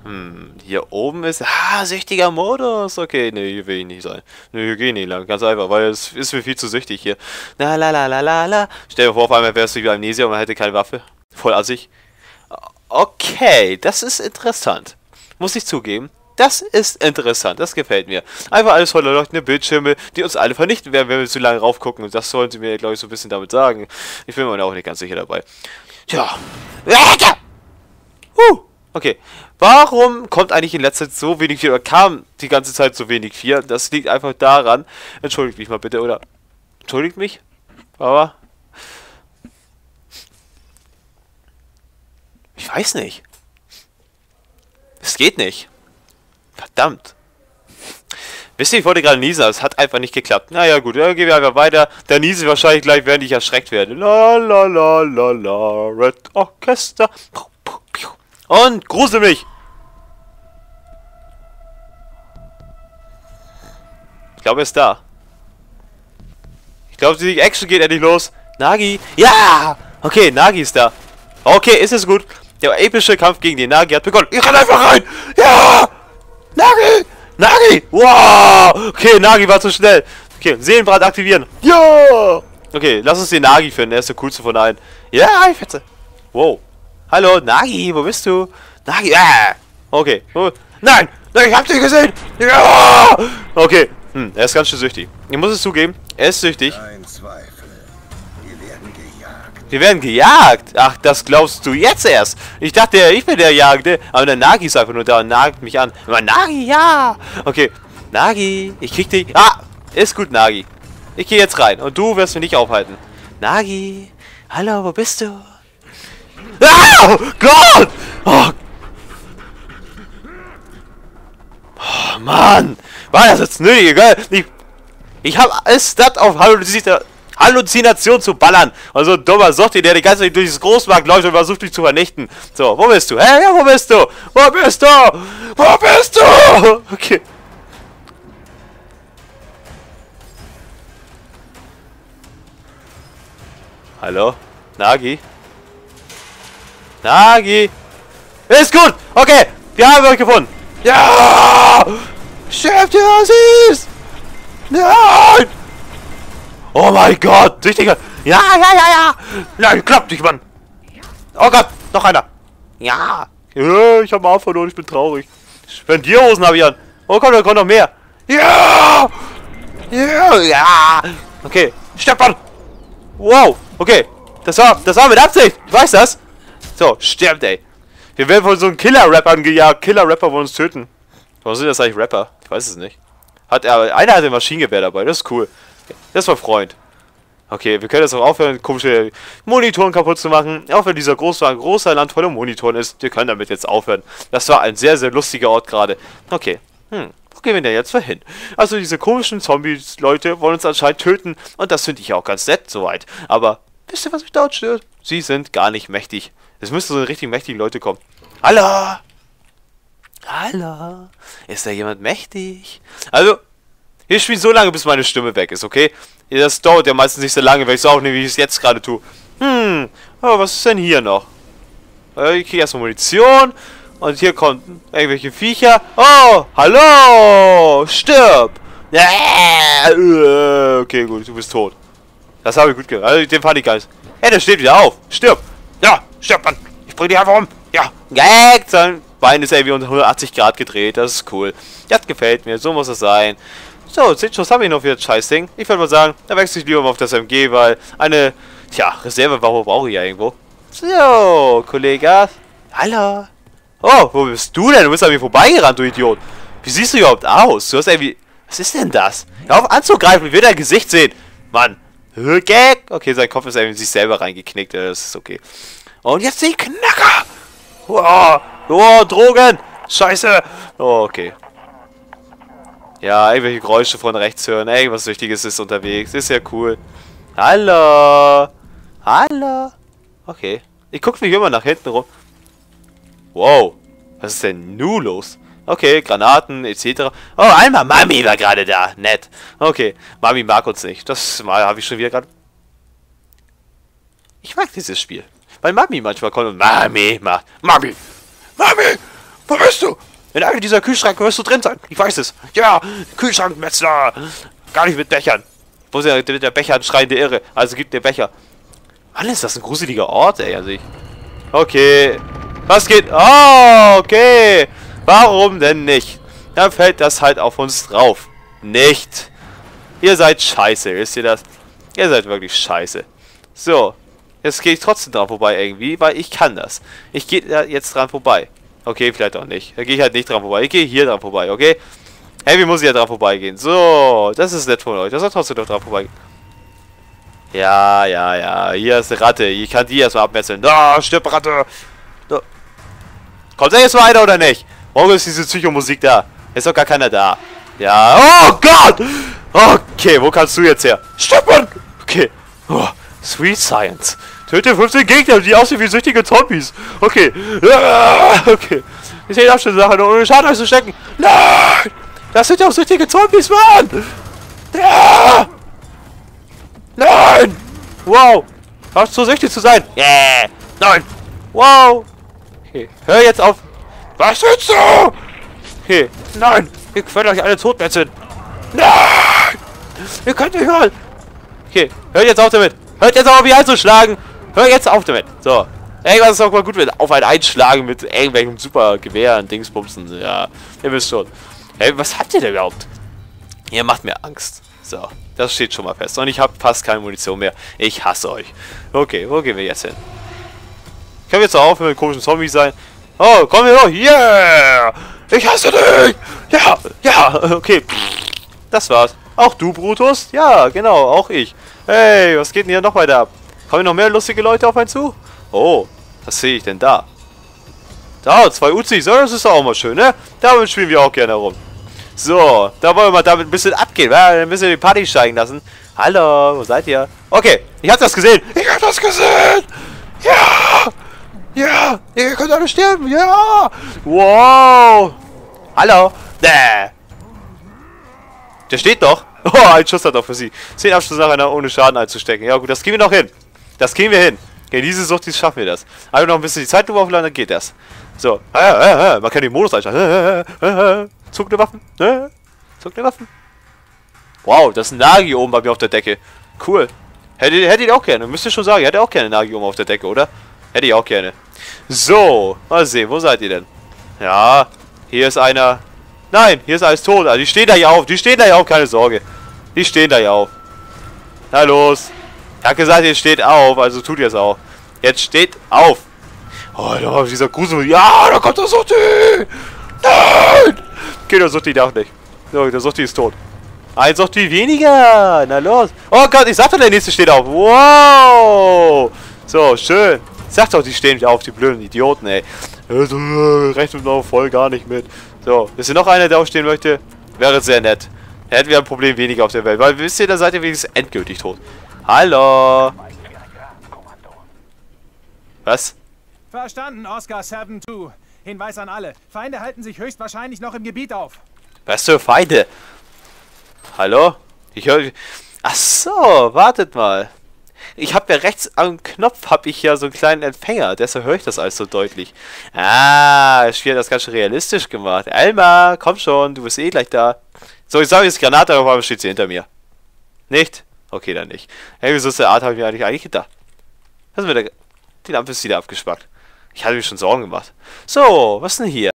Hier oben ist... Ah, süchtiger Modus. Okay, nee, hier will ich nicht sein. Nee, hier geh ich nicht lang. Ganz einfach, weil es ist mir viel zu süchtig hier. La la la la la la. Stell dir vor, auf einmal wärst du wie Amnesia und man hätte keine Waffe. Voll assig. Okay, das ist interessant. Muss ich zugeben. Das ist interessant, das gefällt mir. Einfach alles voller leuchtende Bildschirme, die uns alle vernichten werden, wenn wir zu lange raufgucken. Und das sollen sie mir, glaube ich, so ein bisschen damit sagen. Ich bin mir auch nicht ganz sicher dabei. Tja. Okay. Warum kommt eigentlich in letzter Zeit so wenig Vier? Oder kam die ganze Zeit so wenig Vier? Das liegt einfach daran. Entschuldigt mich mal bitte, oder? Entschuldigt mich? Aber... Ich weiß nicht. Es geht nicht. Verdammt. Wisst ihr, ich wollte gerade niesen, aber es hat einfach nicht geklappt. Naja, gut, dann gehen wir einfach weiter. Der niese wahrscheinlich gleich, während ich erschreckt werde. La la la la la, Red Orchester. Und grusel mich. Ich glaube, er ist da. Ich glaube, die Action geht endlich los. Nagi. Ja! Okay, Nagi ist da. Okay, ist es gut. Der epische Kampf gegen den Nagi hat begonnen. Ich renn einfach rein. Ja! Nagi! Nagi! Wow! Okay, Nagi war zu schnell. Okay, Seelenbrand aktivieren. Ja! Okay, lass uns den Nagi finden. Er ist der coolste von allen. Ja, ich fetze. Wow. Hallo, Nagi, wo bist du? Nagi, okay. Oh. Nein! Nein, ich hab dich gesehen! Ja! Okay. Er ist ganz schön süchtig. Ich muss es zugeben, er ist süchtig. Kein Zweifel. Wir werden gejagt. Wir werden gejagt? Ach, das glaubst du jetzt erst. Ich dachte, ich bin der Jagde. Aber der Nagi ist einfach nur da und nagt mich an. Aber Nagi, ja! Okay. Nagi, ich krieg dich. Ah! Ist gut, Nagi. Ich gehe jetzt rein und du wirst mich nicht aufhalten. Nagi, hallo, wo bist du? Ah! Gott! Oh. Oh, Mann! War das jetzt nötig, gell? Ich hab es statt auf Halluzination zu ballern. Also ein dummer Sochti, der die ganze Zeit durch das Großmarkt läuft und versucht mich zu vernichten. So, wo bist du? Hey, ja, wo bist du? Wo bist du? Wo bist du? Okay. Hallo? Nagi? Nagi? Ist gut! Okay! Wir haben euch gefunden! Ja! Stirbt ihr Assis! Nein! Oh mein Gott! Süchtiger! Ja, ja, ja, ja! Nein, klappt nicht, Mann! Oh Gott! Noch einer! Ja! Ich hab mal verloren, ich bin traurig. Spendierhosen habe ich an! Oh Gott, da kommt noch mehr! Ja! Ja! Ja! Okay, stirbt man! Wow! Okay! Das war mit Absicht! Ich weiß das! So, stirbt, ey! Wir werden von so einem Killer-Rappern gejagt. Killer-Rapper wollen uns töten. Warum sind das eigentlich Rapper? Ich weiß es nicht. Einer hat ein Maschinengewehr dabei. Das ist cool. Das ist mein Freund. Okay, wir können jetzt auch aufhören, komische Monitoren kaputt zu machen. Auch wenn dieser großer Land voller Monitoren ist. Wir können damit jetzt aufhören. Das war ein sehr, sehr lustiger Ort gerade. Okay. Wo gehen wir denn jetzt hin? Also diese komischen Zombies-Leute wollen uns anscheinend töten. Und das finde ich auch ganz nett soweit. Aber wisst ihr, was mich dort stört? Sie sind gar nicht mächtig. Es müssten so richtig mächtige Leute kommen. Hallo? Hallo? Ist da jemand mächtig? Also, wir spielen so lange, bis meine Stimme weg ist, okay? Das dauert ja meistens nicht so lange, weil ich es auch nicht, wie ich es jetzt gerade tue. Oh, was ist denn hier noch? Ich kriege erstmal Munition. Und hier kommen irgendwelche Viecher. Oh, hallo! Stirb! Okay, gut, du bist tot. Das habe ich gut gemacht. Also, den fand ich geil. Hey, der steht wieder auf. Stirb! Ja, stirb, Mann! Ich bring dich einfach um! Ja! Sein Bein ist irgendwie um 180 Grad gedreht. Das ist cool. Das gefällt mir. So muss es sein. So, 10 Schuss habe ich noch für das Scheißding. Ich würde mal sagen, da wechsle ich lieber mal auf das MG, weil eine, Reservewaffe brauche ich ja irgendwo. So, Kollege. Hallo. Oh, wo bist du denn? Du bist an mir vorbeigerannt, du Idiot. Wie siehst du überhaupt aus? Du hast irgendwie... Was ist denn das? Hör auf anzugreifen, ich will dein Gesicht sehen. Mann. Okay, sein Kopf ist irgendwie in sich selber reingeknickt. Das ist okay. Und jetzt die Knacker. Oh, Drogen. Scheiße. Oh, okay. Ja, irgendwelche Geräusche von rechts hören. Irgendwas Süchtiges ist unterwegs. Ist ja cool. Hallo. Hallo. Okay. Ich gucke mich immer nach hinten rum. Wow. Was ist denn nun los? Okay, Granaten etc. Oh, einmal Mami war gerade da. Nett. Okay, Mami mag uns nicht. Das mal habe ich schon wieder gerade... Ich mag dieses Spiel. Weil Mami manchmal kommt und Mami macht. Mami! Mami! Wo bist du? In einem dieser Kühlschränke wirst du drin sein. Ich weiß es. Ja, Kühlschrankmetzler. Gar nicht mit Bechern. Wo ist der Becher schreiende Irre? Also gibt der Becher. Mann, ist das ein gruseliger Ort, ey. Also okay. Was geht? Oh, okay. Warum denn nicht? Dann fällt das halt auf uns drauf. Nicht. Ihr seid scheiße, wisst ihr das? Ihr seid wirklich scheiße. So. Jetzt gehe ich trotzdem dran vorbei irgendwie, weil ich kann das. Ich gehe da jetzt dran vorbei. Okay, vielleicht auch nicht. Da gehe ich halt nicht dran vorbei. Ich gehe hier dran vorbei, okay? Hey, wie muss ich ja dran vorbeigehen? So, das ist nett von euch. Das soll trotzdem doch dran vorbeigehen. Ja, ja, ja. Hier ist eine Ratte. Ich kann die erstmal abmetzeln. Da, stirb, Ratte. Da. Kommt da jetzt mal einer oder nicht? Warum ist diese Psychomusik da? Ist doch gar keiner da. Ja. Oh Gott! Okay, wo kannst du jetzt her? Stirb, Mann! Okay. Oh, Sweet Science. Töte 15 Gegner, die aussehen wie süchtige Zombies. Okay. Okay. Ich sehe auch schon Sachen, ohne Schaden einzustecken. Nein! Das sind ja auch süchtige Zombies, Mann! Ja! Nein! Wow! Hast so süchtig zu sein? Yeah! Nein! Wow! Okay, hör jetzt auf! Was willst du? Okay, nein! Ihr könnt euch alle totmetzeln! Nein! Ihr könnt nicht hören! Okay, hört jetzt auf damit! Hört jetzt auf, mich einzuschlagen! Hör jetzt auf damit! So. Irgendwas ist auch mal gut, wenn auf einen einschlagen mit irgendwelchen super Gewehren, Dingsbumsen. Ja, ihr wisst schon. Hey, was habt ihr denn überhaupt? Ihr macht mir Angst. So, das steht schon mal fest. Und ich habe fast keine Munition mehr. Ich hasse euch. Okay, wo gehen wir jetzt hin? Können wir jetzt auch aufhören mit komischen Zombies sein? Oh, komm wir doch. Yeah! Ich hasse dich! Ja, ja, okay. Das war's. Auch du, Brutus? Ja, genau, auch ich. Hey, was geht denn hier noch weiter ab? Kommen noch mehr lustige Leute auf einen zu? Oh, was sehe ich denn da? Da, 2 Uzis, das ist auch mal schön, ne? Damit spielen wir auch gerne rum. So, da wollen wir mal damit ein bisschen abgehen, ein bisschen die Party steigen lassen. Hallo, wo seid ihr? Okay, ich hab das gesehen. Ich hab das gesehen. Ja. Ja, ihr könnt alle sterben. Ja. Wow. Hallo. Der steht doch. Oh, ein Schuss hat doch für sie. 10 Abschluss nach einer ohne Schaden einzustecken. Ja gut, das kriegen wir noch hin. Das kriegen wir hin. Okay, diese Sucht, schaffen wir das. Aber noch ein bisschen die Zeit aufladen, dann geht das. So. Man kann den Modus einschalten. Zuckende Waffen. Zuckende Waffen. Wow, das ist ein Nagi oben bei mir auf der Decke. Cool. Hätte ich auch gerne. Müsst ihr schon sagen, hätte auch gerne Nagi oben auf der Decke, oder? Hätte ich auch gerne. So. Mal sehen, wo seid ihr denn? Ja. Hier ist einer. Nein, hier ist alles tot. Also die stehen da ja auf. Die stehen da ja auf, keine Sorge. Die stehen da ja auf. Na los. Ich hab gesagt, ihr steht auf, also tut ihr es auch. Jetzt steht auf. Oh, da dieser Grusel. Ja, da kommt der Suchti. Nein. Okay, der Suchti darf nicht. So, der Suchti ist tot. Ein Suchti weniger. Na los. Oh Gott, ich sag doch, der nächste steht auf. Wow. So, schön. Ich sag doch, die stehen nicht auf, die blöden Idioten, ey. Rechnet noch voll gar nicht mit. So, ist hier noch einer, der aufstehen möchte? Wäre sehr nett. Da hätten wir ein Problem weniger auf der Welt. Weil, wisst ihr, da seid ihr wenigstens endgültig tot. Hallo. Was? Verstanden, Oscar 7-2. Hinweis an alle. Feinde halten sich höchstwahrscheinlich noch im Gebiet auf. Was für Feinde? Hallo? Ich höre... Ach so, wartet mal. Ich habe ja rechts am Knopf habe ich ja so einen kleinen Empfänger. Deshalb höre ich das alles so deutlich. Ah, das Spiel hat das ganz schön realistisch gemacht. Elmar, komm schon, du bist eh gleich da. So, ich sage jetzt Granate, aber warum steht sie hinter mir? Nicht? Okay, dann nicht. Hey, wieso ist der Art, habe ich mir eigentlich gedacht. Was ist mit der... Die Lampe ist wieder abgespackt. Ich hatte mir schon Sorgen gemacht. So, was denn hier?